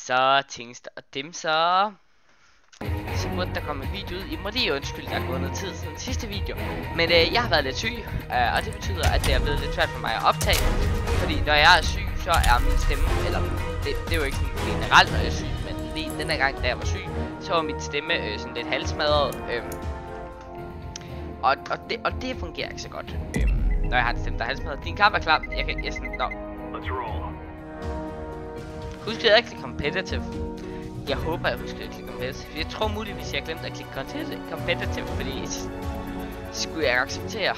Så tingester og dem så burde der komme en video ud. I må lige undskylde, der er gået noget tid siden sidste video. Men jeg har været lidt syg, og det betyder, at det er blevet lidt svært for mig at optage. Fordi når jeg er syg, så er min stemme, eller det er jo ikke sådan generelt, når jeg er syg, men lige den her gang, da jeg var syg, så var min stemme sådan lidt halsmadret. Og det fungerer ikke så godt, når jeg har en stemme, der er halsmadret. Din kamp er klar. Jeg sådan, nå. Husk at jeg klikke competitive. Jeg håber, jeg husker at klikke competitive. Jeg tror muligvis, jeg glemte at klikke competitive, fordi skulle jeg acceptere.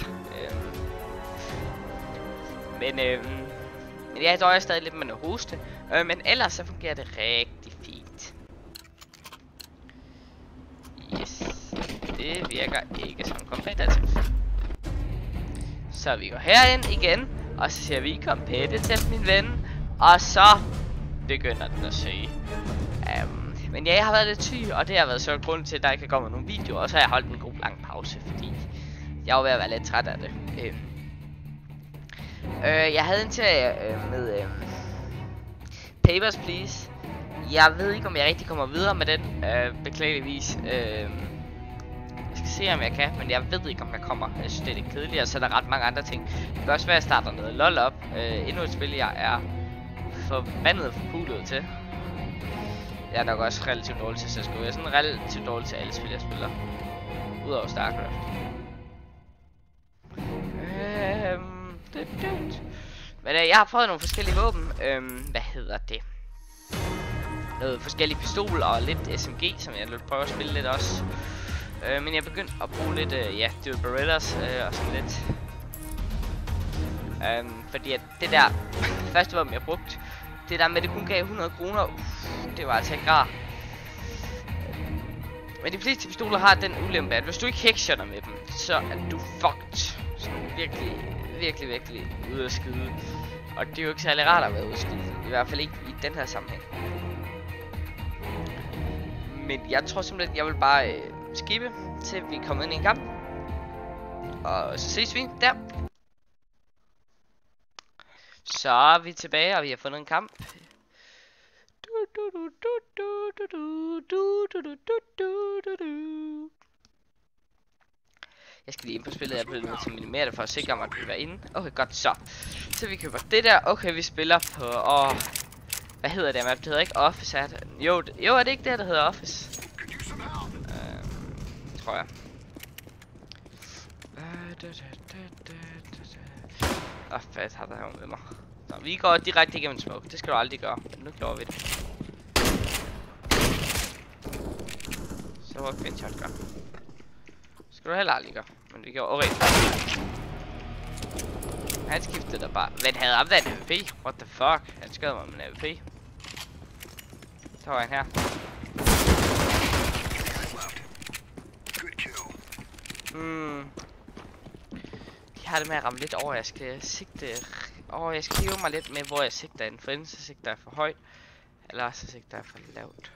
Men jeg døjer stadig lidt med noget hoste. Men ellers så fungerer det rigtig fint. Yes. Det virker ikke som competitive. Så vi går herind igen. Og så siger vi competitive, min ven. Og så begynder den at søge. Men ja, jeg har været lidt syg, og det har været så grund til, at der ikke kan komme nogle videoer. Og så har jeg holdt en god lang pause, fordi jeg var ved at være lidt træt af det. Jeg havde en serie med Papers, Please. Jeg ved ikke, om jeg rigtig kommer videre med den, beklageligvis. Jeg skal se, om jeg kan, men jeg ved ikke, om jeg kommer. Jeg synes, det er lidt kedeligt, og så er der ret mange andre ting. Det kan også være, at jeg starter noget LOL op. Endnu et spil, jeg er forbandet forpulet til. Jeg er nok også relativt dårlig til CSGO. Jeg er sådan relativt dårlig til alle spil, jeg spiller. Udover StarCraft. Men jeg har prøvet nogle forskellige våben. Hvad hedder det? Noget forskellige pistoler og lidt SMG, som jeg vil prøve at spille lidt også. Men jeg begyndte at bruge lidt, ja, Dual Berettas og sådan lidt. Fordi at det der første våben, jeg brugte, det der med, det kun gav 100 kroner, det var altså ikke rar. Men de fleste pistoler har den ulempe, at hvis du ikke headshotter med dem, så er du fucked. Så virkelig ude at skyde. Og det er jo ikke særlig rart at være ude at skyde. I hvert fald ikke i den her sammenhæng. Men jeg tror simpelthen, jeg vil bare skippe, til vi kommer ind i en kamp. Og så ses vi der. Så er vi tilbage, og vi har fundet en kamp. Jeg skal lige ind på spillet, jeg bliver nødt til at minimere det for at sikre mig, at vi er inde. Okay, godt så. Så vi køber det der. Okay, vi spiller på... hvad hedder det map? Det hedder ikke Office, er det? Jo, er det ikke det, der hedder Office? Tror jeg. Fedt, har der her med mig. Så vi går direkte igennem smoke. Det skal du aldrig gøre. Nu gjorde vi det. Så var det en shotgun. Skal du heller aldrig gøre. Men vi gjorde okay. Han skiftede der bare. Hvad havde ham der en AWP? What the fuck? Han skadede mig med en AWP. Så var han her. Jeg har det med at ramme lidt over. Jeg skal sigte. Jeg skal hive mig lidt med, hvor jeg sigter ind. For enten så sigter jeg for højt, eller så sigter jeg for lavt.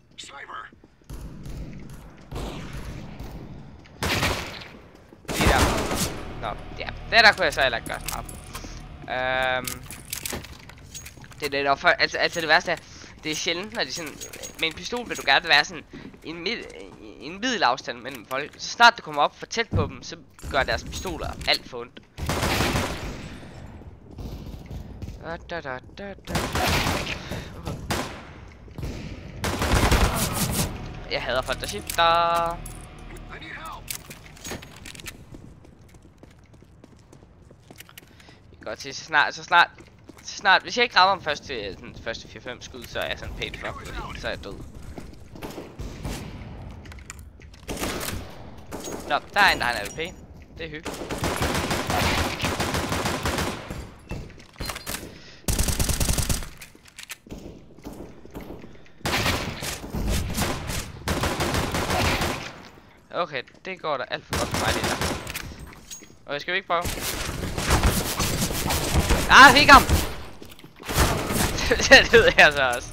Lige der. Nå, ja. Det der kunne jeg så heller ikke gøre så meget. Det er det der for, altså det værste er, det er sjældent, når de sådan, med en pistol vil du gerne være sådan en middel afstand mellem folk. Så snart du kommer op for tæt på dem, så gør deres pistoler alt for ondt. Jeg hader folk, der shifter. Godt til så snart, hvis jeg ikke rammer dem første 4-5 skud, så er jeg sådan pænt fuck, så er jeg død. Nå, der er en, der har en AWP. Det er hyggeligt. Okay, det går da alt for godt for mig lige der. Okay, skal vi ikke prøve? Ah, fik ham! Det ved jeg så også.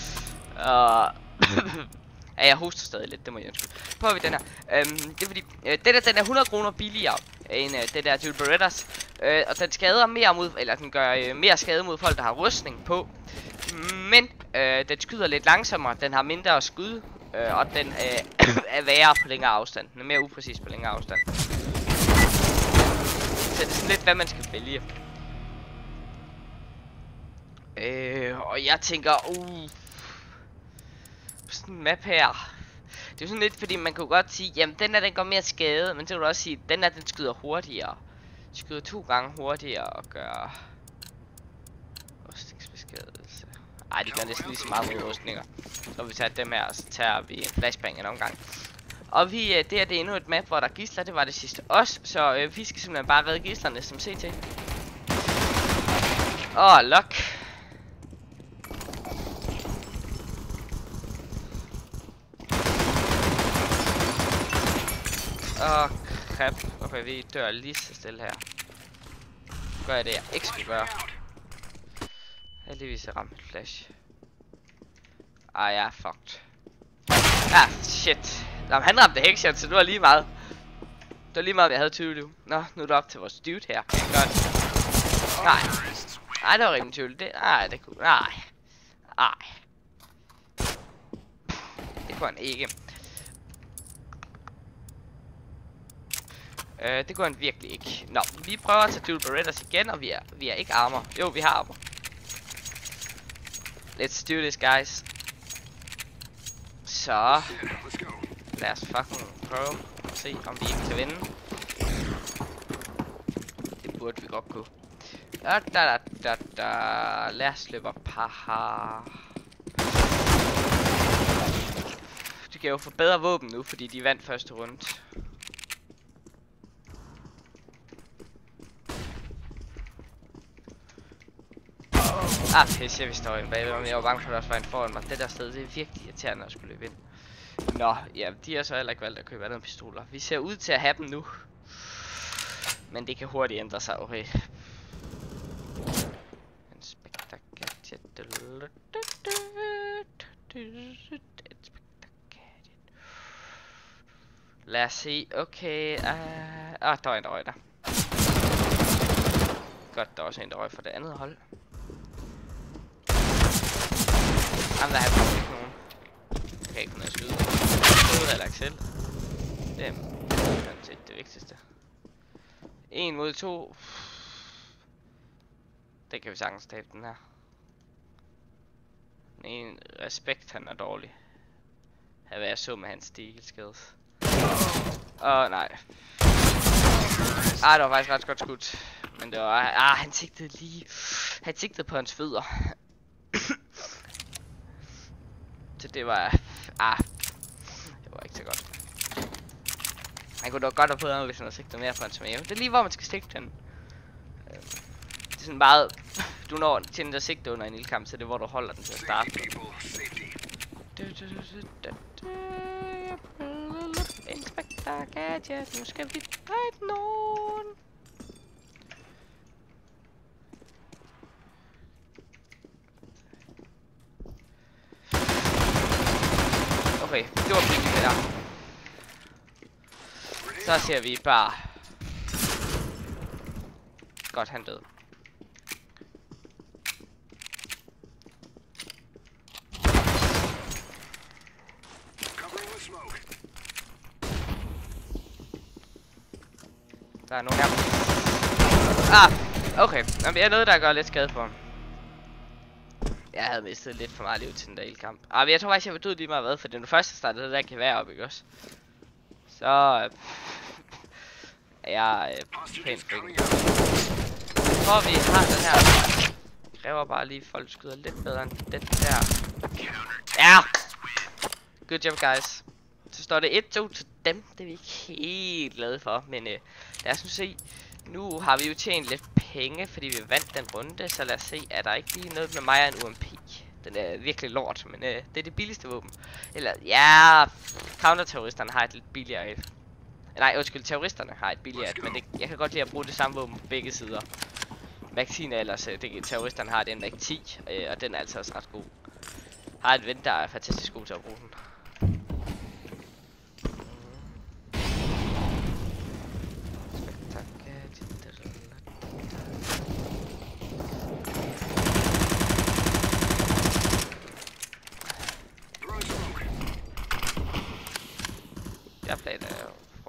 Ja, jeg hoster stadig lidt, det må jeg undskylde. Prøver vi den her. Det er fordi, den er 100 kroner billigere end det der Dual Berettas. Og den skader mere mod, eller den gør mere skade mod folk, der har rustning på. Men den skyder lidt langsommere, den har mindre skud, og den er værre på længere afstand. Den er mere upræcis på længere afstand. Så det er sådan lidt, hvad man skal vælge. Og jeg tænker, sådan en map her. Det er sådan lidt, fordi man kunne godt sige, jamen den går mere skade, men så kan du også sige, den skyder hurtigere. Skyder 2 gange hurtigere og gør rustningsbeskadelse. Ej, det gør næsten lige så meget med rustninger. Så vi tager dem her, og så tager vi en flashbang en omgang. Og det er endnu et map, hvor der er gidsler, det var det sidste også. Så vi skal simpelthen bare redde gidslerne som CT. Lock. Crap. Okay, vi dør lige så stille her. Gør jeg det, jeg ikke skulle gøre. Heldigvis er ramt flash. Jeg er fucked. Shit. Nå, han ramte headshot, så det var lige meget. Det var lige meget, jeg havde 20 liv. Nå, nu er det op til vores dude her. Godt. Nej, det var rimelig tvivl. Det kunne... Nej. Det kunne han ikke. Det kunne han virkelig ikke. Nå, vi prøver at tage dual Berettas igen, og vi er ikke armor. Jo, vi har armor. Let's do this, guys. Så lad os fucking prøve at se, om vi ikke kan vinde. Det burde vi godt kunne. Lad os løbe op. Du kan jo få bedre våben nu, fordi de vandt første runde. Pisse, vi står inde bagved, men jeg var bange for, at der også var en foran mig. Det der sted, det er virkelig irriterende at skulle løbe ind. Nå, ja, de har så heller ikke valgt at købe andre pistoler. Vi ser ud til at have dem nu. Men det kan hurtigt ændre sig, okay. Inspector Gadget. Lad os se, okay. Der var en, der røg der. Godt, der er også en, der røg for det andet hold. Jamen, der er faktisk ikke nogen. Jeg kan ikke få noget at skyde. Jeg ved heller ikke selv. Det er det vigtigste. 1 mod 2. Det kan vi sagtens tabe den her. En respekt, han er dårlig. Hvad jeg så med hans steal skills. Nej. Det var faktisk ret godt skudt. Men det var... han sigtede lige... Han sigtede på hans fødder. Så det var... det var ikke så godt. Han kunne dog godt have fået noget, hvis han havde sigtet mere på hans mave. Det er lige hvor man skal sigte den. Det er sådan meget... Du når til den der sigte under en ildkamp, så det er hvor du holder den til at starte. Inspector Gadget, nu skal vi dræbe nogen. Okay, det var billigt det der. Så ser vi bare... Godt, han døde. Der er nogen her. Okay. Jamen, jeg er noget, der gør lidt skade på ham. Jeg havde mistet lidt for meget liv til den der ildkamp. Men jeg tror faktisk, jeg var død lige meget hvad, for det er nu først, jeg startede det der kan være op, ikke også? Så... jeg pænt fængende. Jeg tror, vi har den her. Det kræver bare lige, at folk skyder lidt bedre end den der. Ja! Good job, guys. Så står det 1-2 til dem. Det er vi ikke helt glade for, men lad os nu se. Nu har vi jo tjent lidt penge, fordi vi vandt den runde, så lad os se, er der ikke lige noget med mig og en UMP. Den er virkelig lort, men det er det billigste våben. Eller, ja, counterterroristerne har et lidt billigere et. Nej, undskyld, terroristerne har et billigere et, men jeg kan godt lide at bruge det samme våben på begge sider. Mag-10 ellers, terroristerne har den Mag-10, og den er altså også ret god. Har et ven, der er fantastisk god til at bruge den.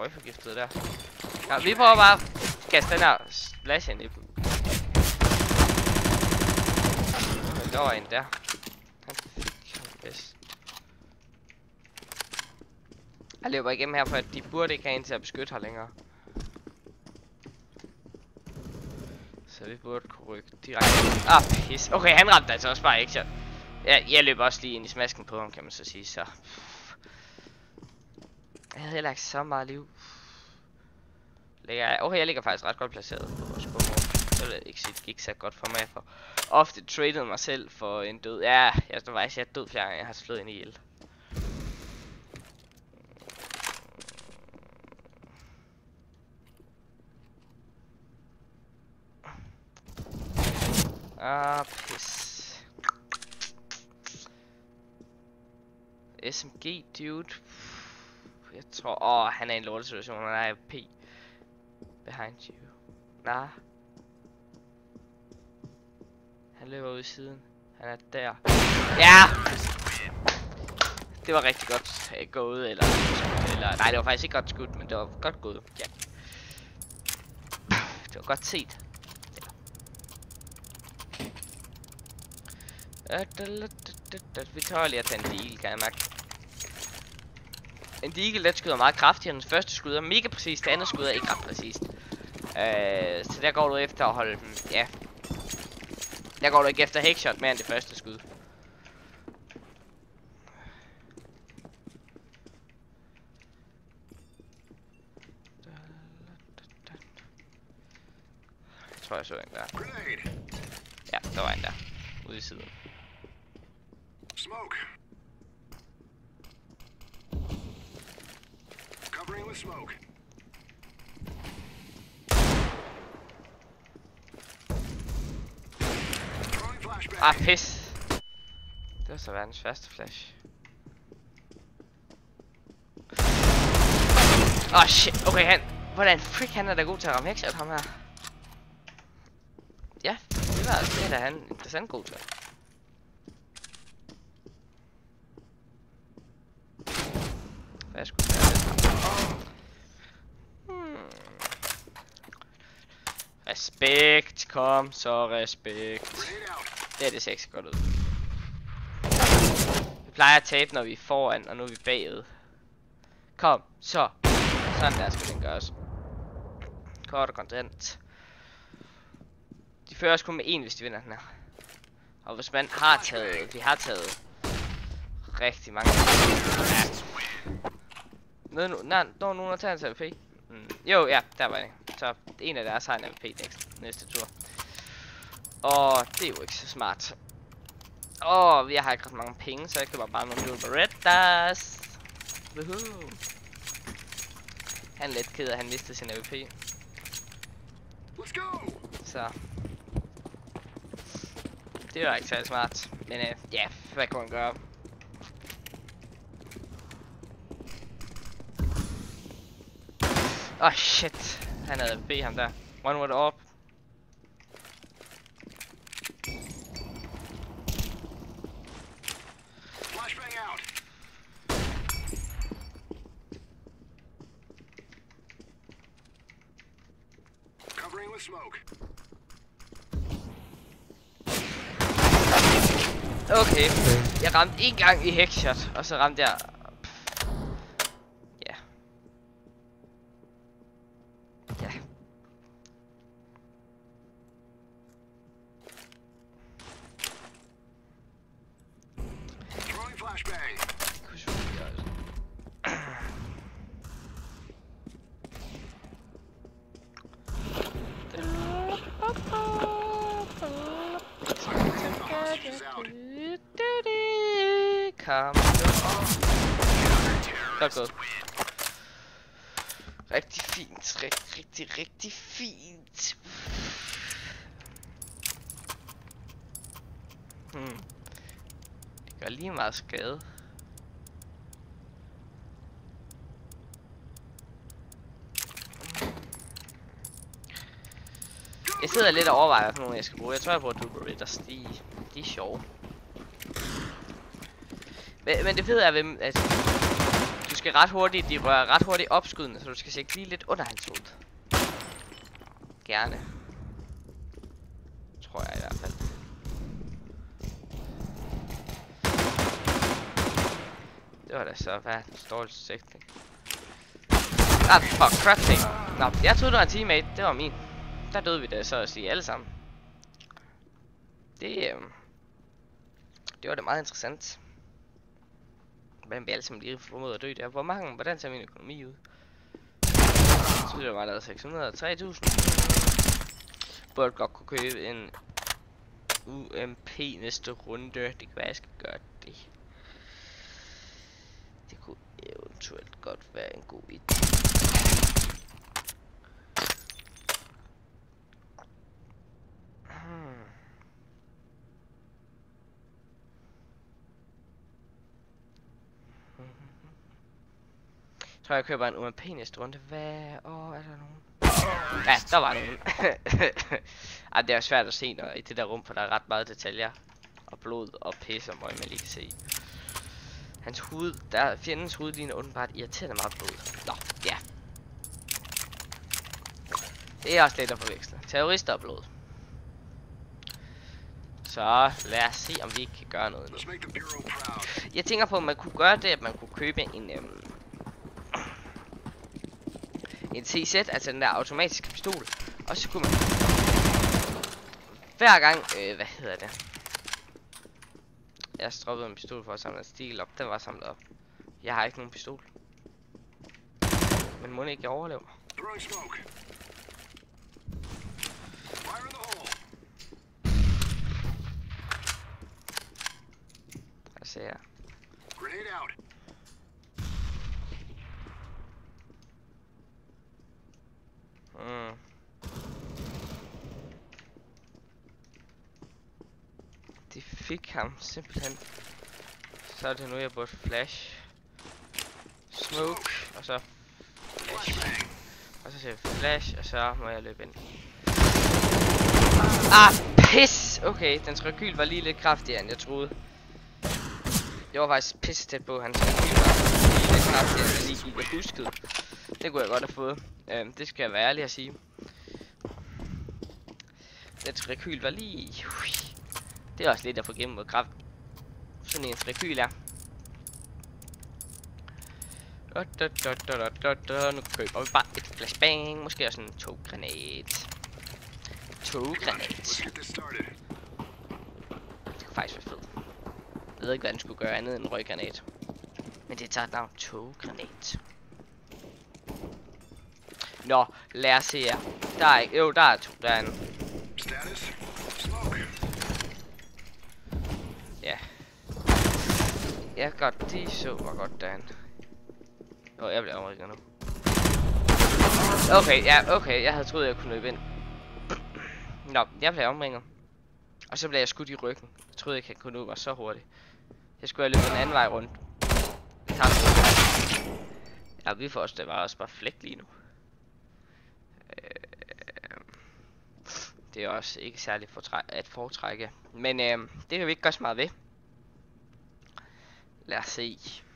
røgforgiftet der. Ja, vi prøver bare at kaste den her splash ind i dem. Der var en der. Han fik ham bedst. Jeg løber igennem her, for at de burde ikke have en til at beskytte her længere. Så vi burde kunne rykke direkte. Ah, pis. Okay, han ramte altså også bare ikke. Ja, jeg løber også lige ind i smasken på ham, kan man så sige. Så. Jeg havde heller ikke så meget liv. Okay, jeg ligger faktisk ret godt placeret på vores bomber. Så det ikke så godt for mig. For ofte traded mig selv for en død. Ja, jeg står faktisk, jeg er død flere gange. Jeg har slået ind i ild. Ah, pis. SMG, dude. Jeg tror... han er i en lortesituation. Han er P. Behind you. Nah. Han løber ud i siden. Han er der. Ja! Det var rigtig godt gået, eller... Nej, det var faktisk ikke godt skudt, men det var godt gået. Ja. Det var godt set. Vi tager lige at tage en deagle, kan jeg mærke. En deagle, der skyder meget kraftigere. Den første skud er mega præcist, det andet skud er ikke ret præcist. Så der går du efter at holde dem, ja. Der går du ikke efter headshot mere end det første skud. Jeg tror jeg så en der. Ja, der var en der. Ude i siden. Smoke. Covering with smoke. Ah, pis. Det var så verdens første flash. Shit. Okay, hvordan frick han er da god til at ramme headshot, ham her. Ja, det var altså det, der han interessant god til. Hvad skulle det Respekt, kom så respekt. Det ser ikke så godt ud. Vi plejer at tabe, når vi er foran, og nu er vi bagud. Kom, så. Sådan der skal den gøres. Kort og kontant. De fører os kun med 1, hvis de vinder den her. Og hvis man har taget, vi har taget rigtig mange. Ja. Nogen har taget en AVP. Jo, ja, der var det. Så en af deres har en AVP næste tur. Det er jo ikke så smart. Vi har ikke ret mange penge, så jeg køber bare nogle nye Berettas. Woohoo. Han er lidt ked af, at han mistede sin AVP. Så. Det var ikke så smart. Men ja, hvad kunne man gøre? Shit. Han havde AVP ham der. One word up. Flashbang out. Covering with smoke. Okay, jeg ramte en gang i headshot, og så ramte jeg. Ja. Ja. Throwing flashbang. Kom. Godt gået. Rigtig fint. Rigtig fint. Det gør lige meget skade. Jeg sidder lidt og overvejer, hvad for nogle jeg skal bruge. Jeg tror, jeg bruger Duberetters. De er sjove. Men det fede er, at skal ret hurtigt, de rører ret hurtigt opskydende, så du skal sigte lige lidt under hans hoved. Gerne. Tror jeg i hvert fald. Det var da så verdens dårligste sigtning. Ah, fuck, crafting. Nå, jeg troede, det var en teammate. Det var min. Der døde vi da så at sige alle sammen. Det var da meget interessant. Hvordan vi alle sammen lige formåede at dø der. Hvordan ser min økonomi ud? Så det var lavet 603.000. Burde godt kunne købe en UMP næste runde. Det kan være, jeg skal gøre det. Det kunne eventuelt godt være en god idé. Jeg tror, jeg køber en UMP næste runde. Hvad? Er der nogen? Ja, der var nogen. Ej, det er svært at se når, i det der rum, for der er ret meget detaljer. Og blod og pisse, hvor man lige kan se. Hans hoved, fjendens hoved ligner åbenbart irriterende meget blod. Nå, ja. Det er også lidt at forveksle. Terrorister og blod. Så lad os se, om vi ikke kan gøre noget nu. Jeg tænker på, at man kunne gøre det, at man kunne købe en TZ, altså den der automatiske pistol. Og så kunne man hver gang, hvad hedder det? Jeg stroppede en pistol for at samle en stil op. Den var samlet op. Jeg har ikke nogen pistol. Men må ikke jeg overleve? Der ser jeg. De fik ham simpelthen. Så er det nu, jeg burde flash. Smoke, og så flash. Og så siger jeg flash, og så må jeg løbe ind. Ah, pis! Okay, dens rekyl var lige lidt kraftigere, end jeg troede. Jeg var faktisk pisse tæt på, hans rekyl var lige lidt kraftigere, end jeg lige gik og huskede. Det kunne jeg godt have fået. Det skal jeg være ærlig at sige. Dens rekyl var lige... Det er også lidt at få gennem mod kraft. Sådan en rekyl er. Nu køber vi bare et flashbang. Måske også en toggranat. Toggranat. Det kunne faktisk være fedt. Jeg ved ikke, hvad den skulle gøre andet end en røggranat. Men det tager et navn. Toggranat. Nå, lad os se her. Der er ikke... Jo, der er to. Der er en... Ja. Ja, godt. De så var godt derhen. Jeg bliver omrykket nu. Okay, ja, okay. Jeg havde troet, jeg kunne løbe ind. Nå, jeg bliver omringet. Og så blev jeg skudt i ryggen. Jeg troede ikke, jeg kunne nå mig så hurtigt. Jeg skulle have løbet en anden vej rundt. Ja, vi får det var også bare flæk lige nu. Det er også ikke særlig at foretrække. Men det kan vi ikke gøre så meget ved. Lad os se.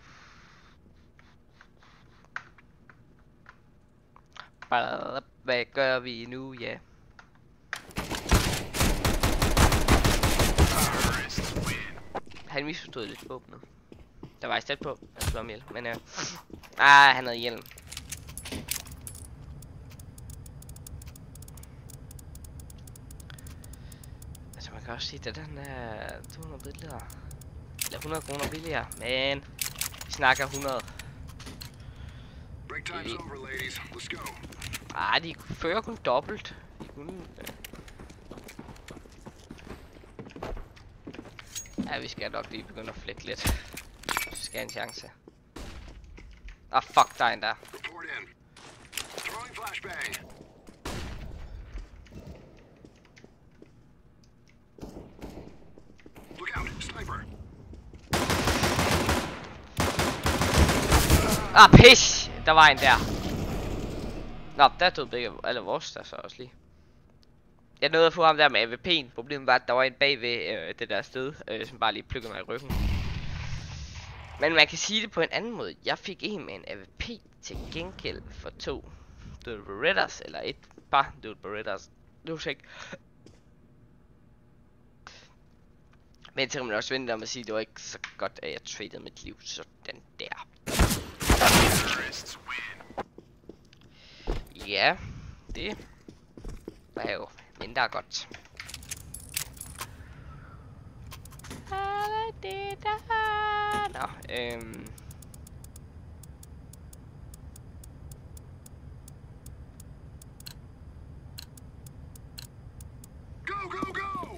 Hvad gør vi nu, ja? Han misforstod lidt våbnet. Der var jeg tæt på, at slå ham ihjel. Men han havde hjelm. Altså man kan også sige, at den er 200 billigere. Eller 100 kroner billigere, men vi snakker 100. De fører kun dobbelt. De kunne... Ja, vi skal nok lige begynde at flække lidt. Så skal jeg en chance. Ah, fuck, der er en der. Ah, pis! Der var en der. Nå, der døde begge alle vores der så også lige. Jeg nåede at få ham der med AVP'en. Problemet var, at der var en bag ved det der sted, som bare lige plukkede mig i ryggen. Men man kan sige det på en anden måde. Jeg fik en med en AVP til gengæld for 2 Dual Berettas, eller et bare Dual Berettas. Nu ikke. Men så kan man også vente om at sige, at det var ikke så godt, at jeg tradede mit liv sådan der. Ja, det var jo mindre godt. Nå, Go, go, go!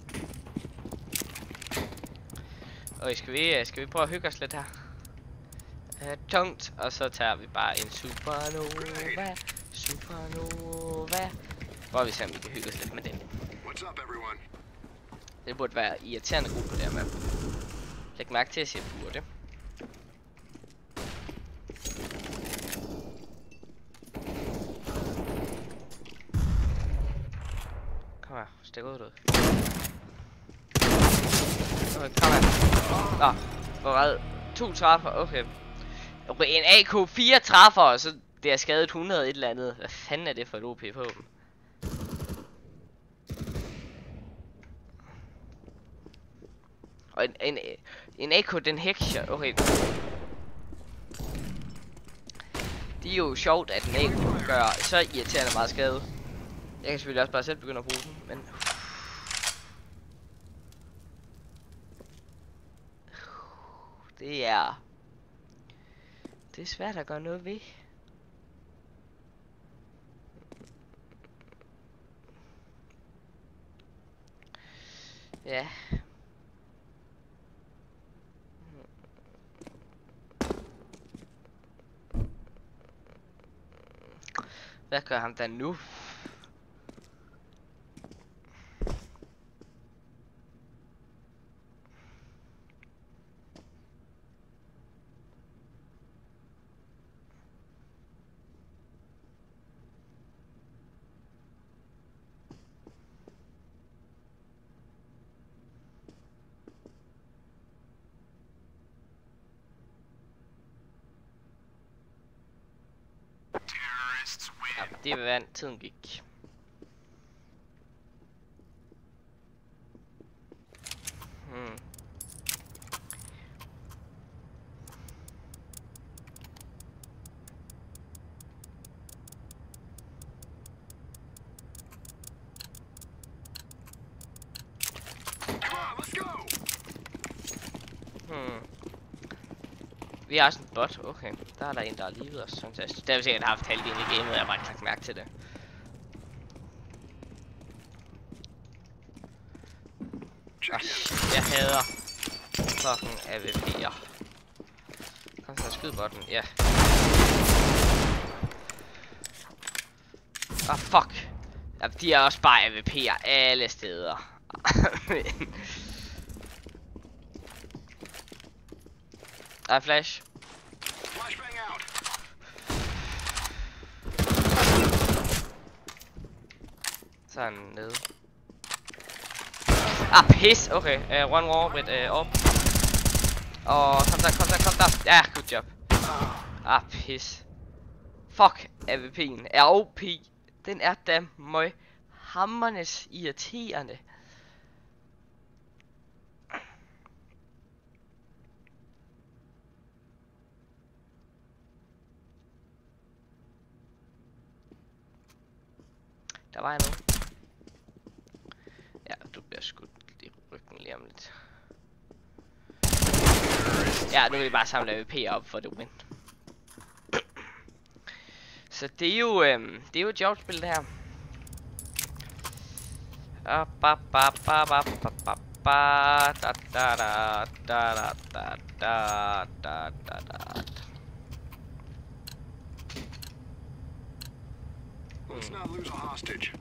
og skal vi prøve at hygge os lidt her? Tungt, og så tager vi bare en supernova. Prøv vi se om vi kan hygge os lidt med den. What's up, everyone? Det burde være irriterende god på det her map. Læg mærke til at jeg burde. Kom her, stik ud. Okay, kom her. Nå, hvor var det? 2 træffer, okay. Okay, en AK 4 træffer, og så det er skadet 100 et eller andet. Hvad fanden er det for et OP på dem? Og en AK, den headshot, okay. Det er jo sjovt, at en AK gør så irriterende meget skade. Jeg kan selvfølgelig også bare selv begynde at bruge den, men... Det er svært at gøre noget ved. Ja. Hvad gør han da nu? Ja, det var vand, tiden gik. Vi har sådan en bot, okay. Der er der en, der er livet os. Fantastisk. Det har vi sikkert haft halvdelen i gamet, jeg har bare ikke lagt mærke til det. Jeg hader fucking AVP'er. Kom så, skyd botten, ja. Fuck. Ja, de er også bare AVP'er alle steder. Der er flash. Flashbang out. Så er han nede. Piss. Okay, one more with op. Kom der. Ja, good job. Piss. Fuck, AVP'en. ROP. Den er da møg hammernes irriterende. Der var nu. Ja, du bliver skudt i ryggen lige om lidt. Ja, nu vil jeg bare samle AVP op for det win. Så det er jo et sjovt spil det her. Let's not lose a hostage.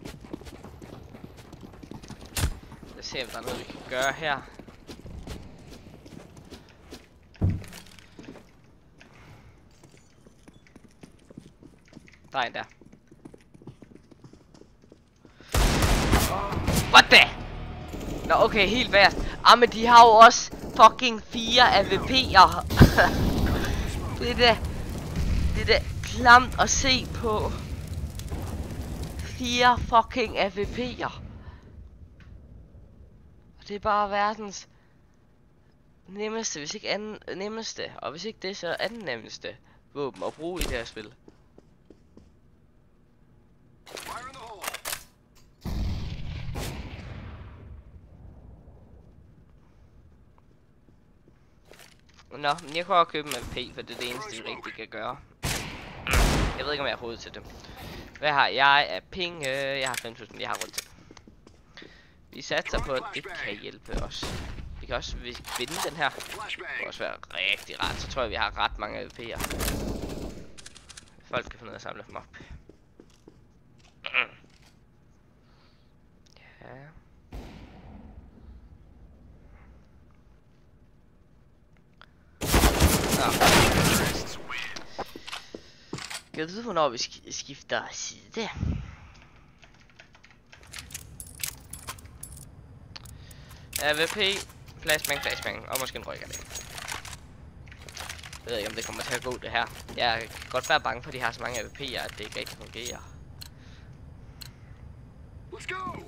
Lad os se, om der er noget, vi kan gøre her. Der er en der. What the? Nå, okay, helt værst. Men de har jo også fucking 4 AWP'er. Det er da klamt at se på. 4 fucking AWP'er. Det er bare verdens nemmeste, hvis ikke anden nemmeste, og hvis ikke det, så anden nemmeste våben at bruge i det her spil. Nå, men jeg kunne også købe en MP, for det er det eneste, vi rigtig kan gøre. Jeg ved ikke, om jeg har råd til det. Hvad har jeg af penge? Jeg har 5.000, jeg har råd til. Vi satser på, at det kan hjælpe os. Vi kan også vinde den her. Det kan også være rigtig rart. Så tror jeg, vi har ret mange AWP'er. Folk kan finde ud af at samle dem op. Ja. Kan du vide, hvornår vi skifter side? AWP, flashbang, og måske en rykker det. Jeg ved ikke, om det kommer til at gå det her. Jeg kan godt være bange for, at de har så mange AWP'er, at det ikke rigtig fungerer. Let's go.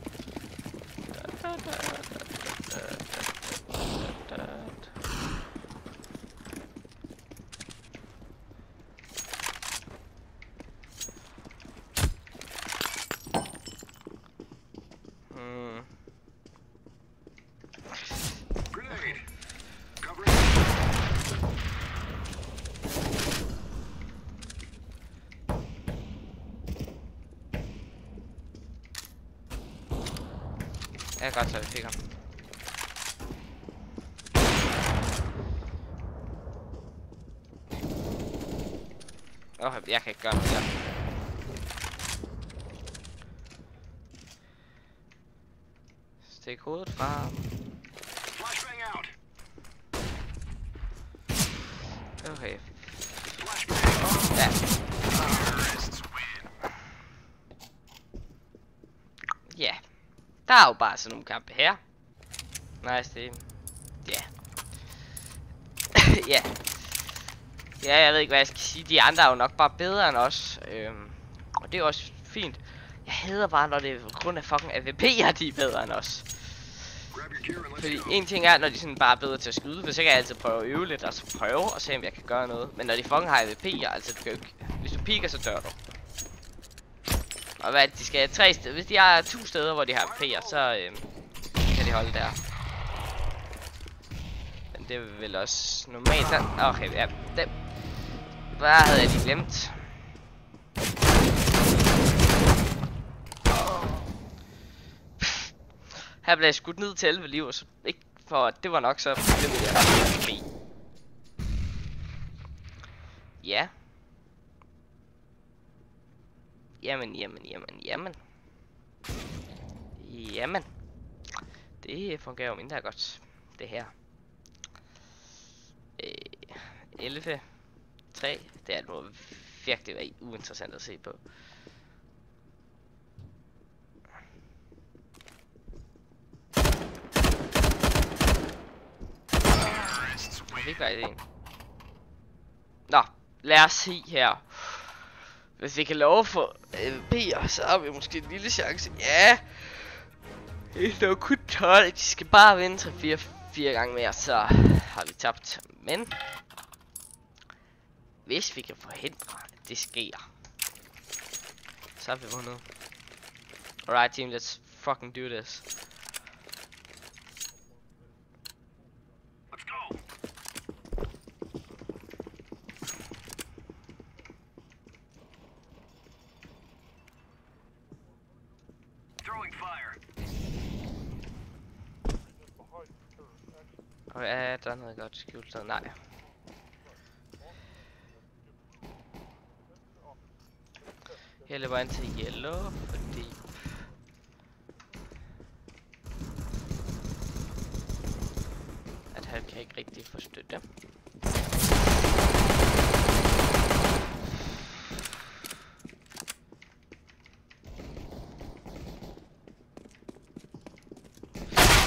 Jeg kan godt tage, vi fik ham. Jeg kan ikke gøre noget der. Stik hovedet fra. Okay. Ja. Ja. Der er jo bare sådan nogle kampe her. Nice, det. Ja. Ja. Ja, jeg ved ikke, hvad jeg skal sige. De andre er jo nok bare bedre end os. Og det er også fint. Jeg hader bare, når det er kun af fucking AWP'er, de er bedre end os. Fordi en ting er, når de sådan bare er bedre til at skyde, så kan jeg altid prøve at øve lidt, og så prøve at se, om jeg kan gøre noget. Men når de fucking har AWP'er, altså du kan ikke. Hvis du piker, så dør du. Og hvad de skal have 3 steder. Hvis de har 2 steder, hvor de har AWP'er, så kan de holde der. Men det vil vel også normalt sådan. Okay, ja. Det. Hvad havde jeg lige glemt? Her blev jeg skudt ned til 11 liv, så ikke for at det var nok, så det ville jeg have. Ja. Jamen. Det fungerer jo mindre godt, det her. 11. 3. Det er nu virkelig uinteressant at se på. Jeg fik bare ideen. Nå, lad os se her. Hvis vi kan love for P'er, så har vi måske en lille chance. Ja. Det er jo kun 12. De skal bare vinde 3-4 gange mere, så har vi tabt. Men hvis vi kan forhindre, at det sker, så har vi vundet. Alright team, let's fucking do this. Og ja, der er noget godt skjult, så nej. Jeg løber ind til yellow, fordi at han kan ikke rigtig forstå det.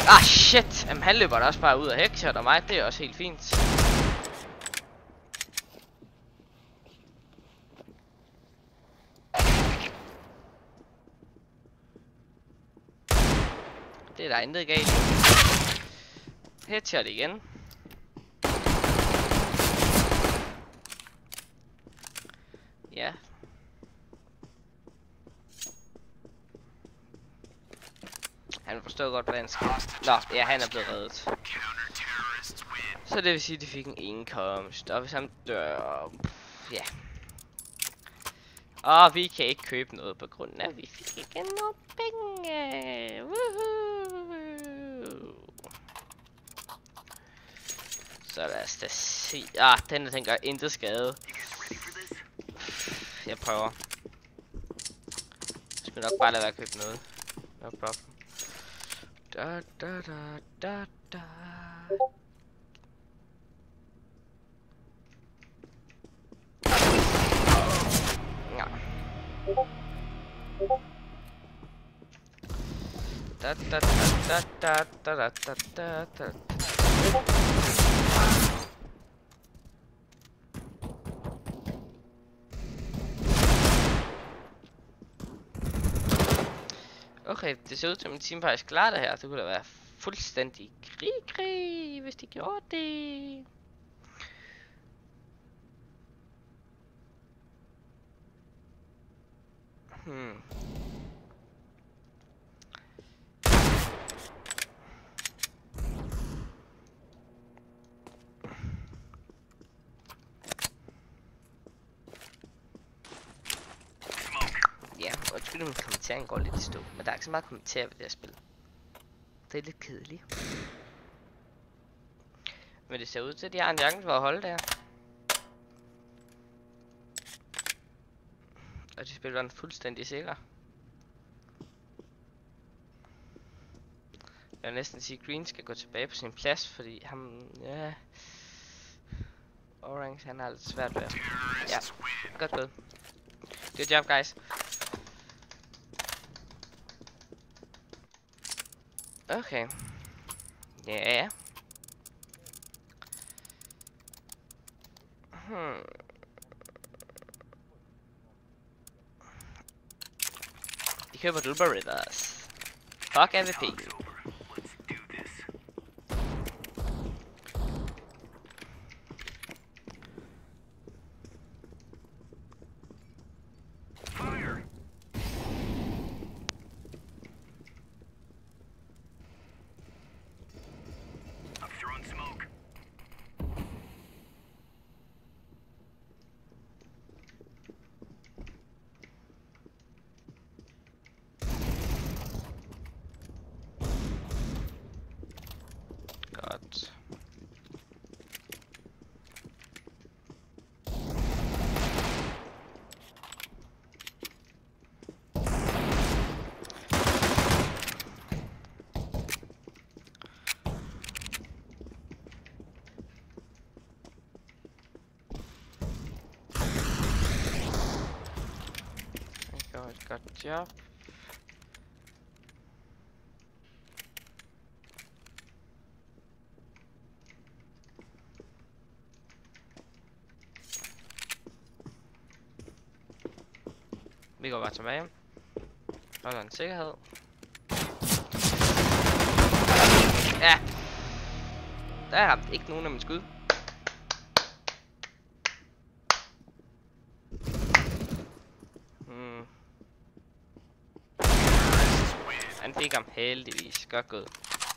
Ah shit! Jamen han løber da også bare ud af headshot og mig, det er også helt fint. Det er der intet galt. Headshot igen. Ja. Han forstår godt, hvordan han skal. Nå, ja, han er blevet reddet. Så det vil sige, at de fik en indkomst. Og hvis han dør... Ja. Og vi kan ikke købe noget på grund af, at vi fik ikke noget penge. Woohoo. Så lad os da se. Ah, den gør intet skade. Jeg prøver. Jeg skal nok bare lade være at købe noget. No problem. Da da da da da. Ja. Da da da da da da da da. Okay, det ser ud til, at min team faktisk klarer det her. Det kunne da være fuldstændig krig, hvis de gjorde det. Ja, undskyld, min kommentering går lidt i stå, men der er ikke så meget kommentar ved det her spil. Det er lidt kedeligt. Men det ser ud til, at de har en chance for at holde der. Og de spiller den fuldstændig sikker. Jeg vil næsten sige, at Green skal gå tilbage på sin plads, fordi ham, ja... Orange, han har lidt svært ved. Ja, godt gået. Good job, guys. Okay. Ja. Vi køber Dulber Rivers. Fuck MVP. Godt job. Vi går bare tilbage. Holder en sikkerhed. Ja. Der er ikke nogen af mine skud. Han fik ham heldigvis. Godt gået.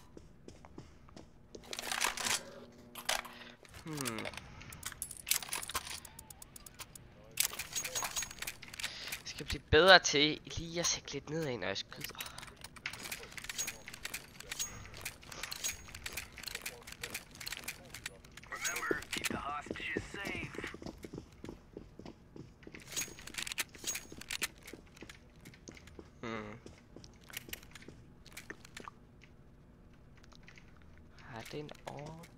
Jeg skal blive bedre til lige at sætte lidt nedad, når jeg skyder. Det er en orb.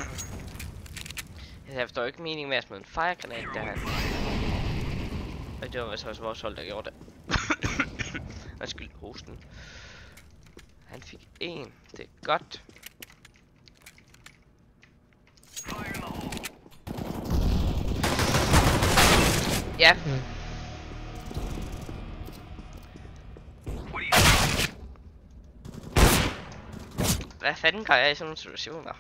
Jeg forstår ikke meningen med at smide en firegranat der. Og det var vist også vores hold, der gjorde det. Undskyld, hosten. Han fik en. Det er godt. Ja. Hvad fanden gør jeg i sådan nogle situationer?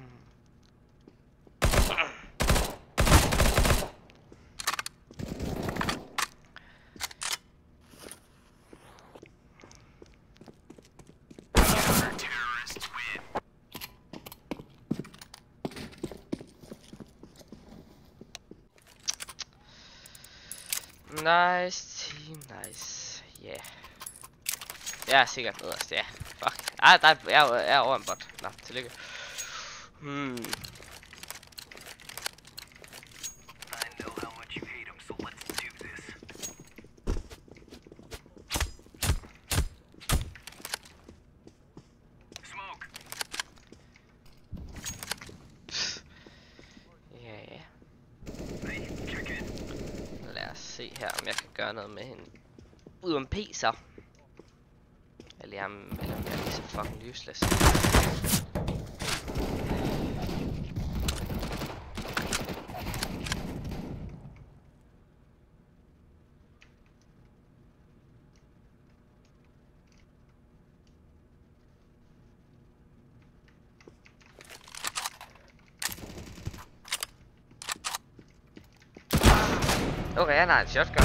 Nice team, nice. Yeah. Jeg er sikkert nederst, ja. Fuck. Jeg er over en bot. Nå, tillykke. Se her, om jeg kan gøre noget med hende. Uden P så. Eller om jeg er lige så fucking useless. Okay, han har en shotgun.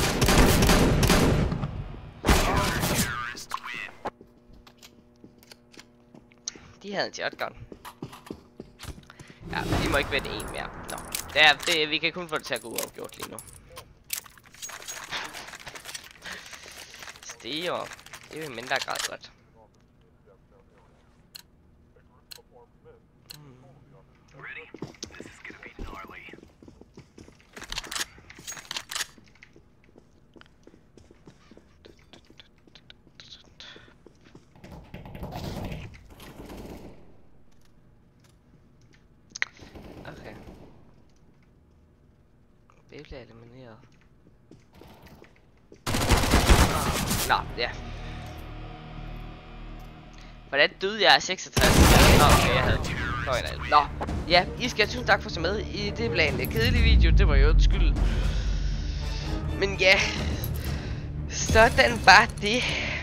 De havde en shotgun. Ja, de må ikke vente en mere. Nå, vi kan kun få det til at gå uafgjort lige nu. Stiger. Det er jo mindre grad godt. Det bliver elimineret. Nå, ja. Hvordan døde jeg af 66? Nå, okay, jeg havde... Nå, ja, I skal tusind tak for at se med. Det blev en lidt kedelig video, det var jo skyld. Men ja, sådan var det.